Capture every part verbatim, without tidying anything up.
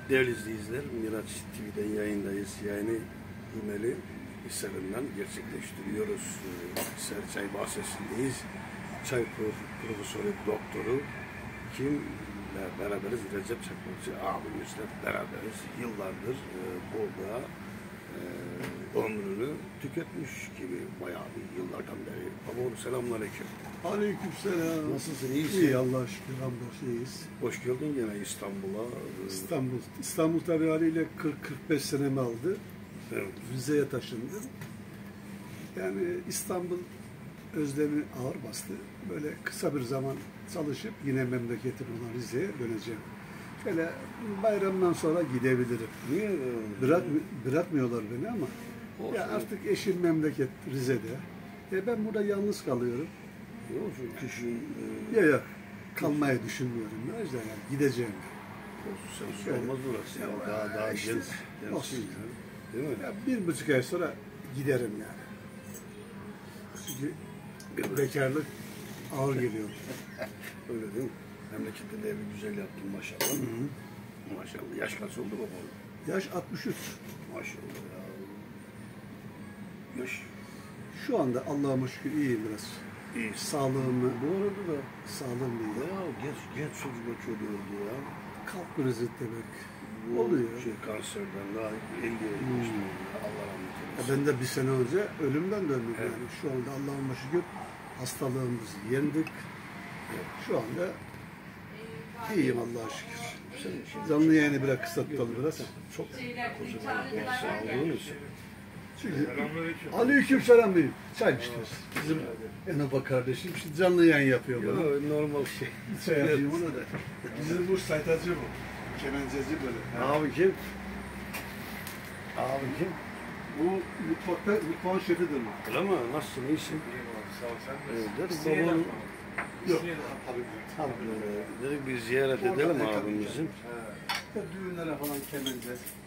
Değerli izleyiciler, Miraç T V'den yayındayız. Yayını İmeli Hisarı'ndan gerçekleştiriyoruz. Hisar Çay Bahçesi'ndeyiz. Çay Profesörü Doktoru kimle beraberiz? Recep Çakmakçı abimizle beraberiz. Yıllardır e, burada e, ömrünü tüketmiş gibi bayağı bir yıllardan beri. Baba selamünaleyküm. Aleykümselam. Nasılsın? İyisin? İyi Allah'a şükür, hamdolsun iyiyiz. Hoş geldin gene İstanbul'a. İstanbul. İstanbul tabii haliyle kırk kırk beş senemi aldı. Evet. Rize'ye taşındım. Yani İstanbul özlemi ağır bastı. Böyle kısa bir zaman çalışıp yine memleketim olan Rize'ye döneceğim. Şöyle bayramdan sonra gidebilirim. Niye? Bırak, bırakmıyorlar beni ama Olsun. ya artık eşim memleket Rize'de. E ben burada yalnız kalıyorum. Olsun kışın e, Ya ya kalmayı düşünmüyorum. O yüzden yani gideceğim. olsun sen Şöyle. olmaz burası. Ya. Ya, Daha daha işte, genç. gençsin olsun. ya. Değil mi? Ya bir buçuk ay sonra giderim yani. Çünkü Bir- bekarlık ağır geliyor. Öyle değil mi? Memlekette de evi güzel yaptın maşallah. Hı hı. Maşallah. Yaş kaç oldu bakalım? Yaş altmış üç. Maşallah ya. Yaş Şu anda Allah'a şükür iyiyim biraz. iyi. Sağlığımı, Bu arada da sağlığım iyi. ya genç genç çocuk ölüyordu ya. Kalp krizi demek. Bu Oluyor. Şey, kanserden daha elli olmuştu. Allah rahmet Ya eylesin. ben de bir sene önce ölümden döndüm Evet. yani. Şu anda Allah'a şükür hastalığımızı yendik. Şu anda iyiyim Allah'a şükür. Canlı yayını biraz kısaltalım biraz. Çok kocaman sağlığın için. Çünkü aleykümselam beyim. Çay içiyoruz. Bizim Enaba kardeşim şimdi canlı yayın yapıyor bana. Ya, normal şey. Çay yapayım ona da. Bizim bu saytacı bu. Kemenceci böyle. Abi kim? Abi kim? Bu mutfakta mutfağın şefidir bu. Öyle mi? Nasılsın? İyisin? Sağ ol, sen Evet, nasılsın? dedik babam, Yok. Tabii. Tabii. e, dedik bir ziyaret edelim abimizin. Ya düğünlere falan kemence.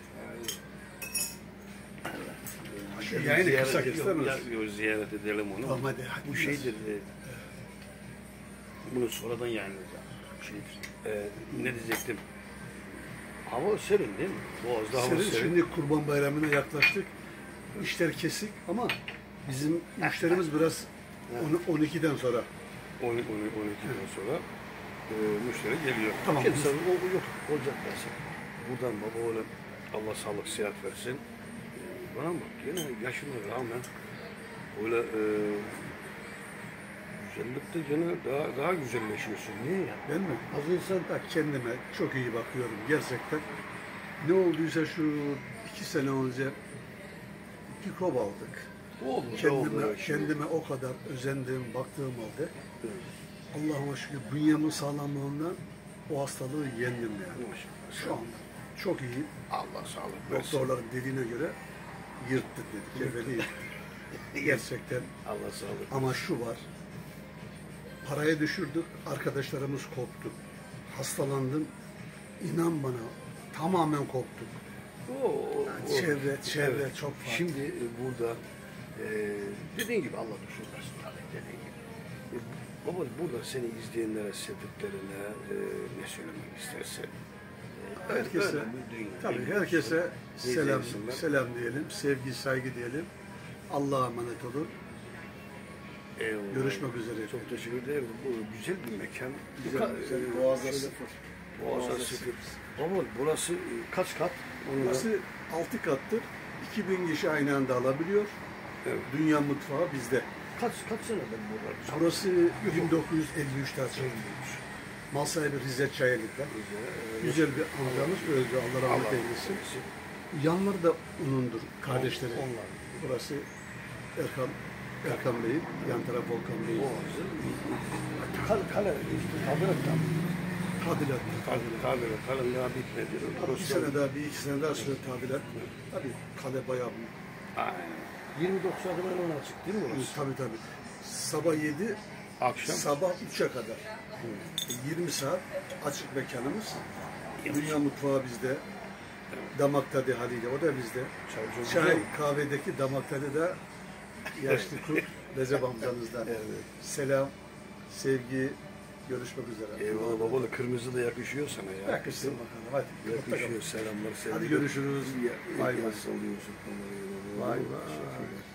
Şu Dedik yayını ziyaret- kısa yok, kestemez. ya- yok, ziyaret edelim onu. Tamam hadi. hadi Bu biraz. şeydir. E, bunu sonradan yayınlayacağım. Şeydir. E, ne diyecektim? Hava serin değil mi? Boğaz'da hava Senin serin. şimdi Kurban Bayramı'na yaklaştık. İşler kesik ama bizim müşterimiz biraz on ikiden sonra. on on ikiden sonra e, müşteri geliyor. Tamam. Kimse o, o yok. Olacak dersin. Buradan baba oğlum Allah sağlık sıhhat versin. E, bana bak yine yaşına rağmen öyle e, güzellikte gene daha, daha güzelleşiyorsun. Niye ya? Ben mi? Az insan da kendime çok iyi bakıyorum gerçekten. Ne olduysa şu iki sene önce mikrop aldık. Oldu. Kendime, oldu. kendime o kadar özendiğim, baktığım halde Allah'ıma şükür bünyemin sağlamlığından o hastalığı yendim yani. Şu anda çok iyi. Allah sağlık versin. Doktorların dediğine göre yırttık dedik. Evveli yırttık. Gerçekten. Allah sağlık. Ama şu var. Paraya düşürdük. Arkadaşlarımız koptu. Hastalandım. İnan bana tamamen koptuk. O, o, Yani o- çevre, çevre Evet. çok farklı. Şimdi e, burada e, dediğin gibi Allah düşürmesin tabii dediğin gibi. E, baba burada seni izleyenlere, sevdiklerine e, ne söylemek istersen. E, Herkese, böyle bir dünya, tabii dünya herkese olsun. selam, Diyeceksin ben. selam diyelim, sevgi, saygı diyelim. Allah'a emanet olun. Eyvallah. Görüşmek üzere. Çok teşekkür ederim. Bu güzel bir mekan. Güzel, Ka- güzel. e, Boğazlar sıfır. Boğazlar sıfır. Baba burası e, kaç kat? Onu da- Burası altı kattır. iki bin kişi aynı anda alabiliyor. Evet. Dünya mutfağı bizde. Kaç kaç senedir burada? Burası bin dokuz yüz elli üçte açılmış. Mal sahibi Rize Çayeli'den. Güzel bir amcamız öldü. Allah rahmet eylesin. Yanları da onundur, kardeşleri. Onlar. Burası Erkan, Erkan Bey'in, yan taraf Volkan Bey'in. Boğazı. Kale, kale işte tadilat tam. Tadilat. Tadilat, tadilat, kale daha bitmedi. Bir sene daha, bir iki sene daha süre tadilat. Tabii kale bayağı büyük. Aynen. yirmi dokuz adım hemen açık değil mi orası? Tabii tabii. Sabah yedi, Akşam. sabah üçe kadar. yirmi saat açık mekanımız. Dünya mutfağı bizde. Damak tadı haliyle o da bizde. Çay, Çay kahvedeki damak tadı da yaşlı kurt Recep amcanızdan. Evet. Selam, sevgi, Görüşmek üzere. Eyvallah baba da kırmızı da yakışıyor sana ya. Yakışsın bakalım. Hadi. Yakışıyor. Selamlar. Hadi görüşürüz. Vay Vay vay. vay. Sallıyorsun. Vay vay. Teşekkürler.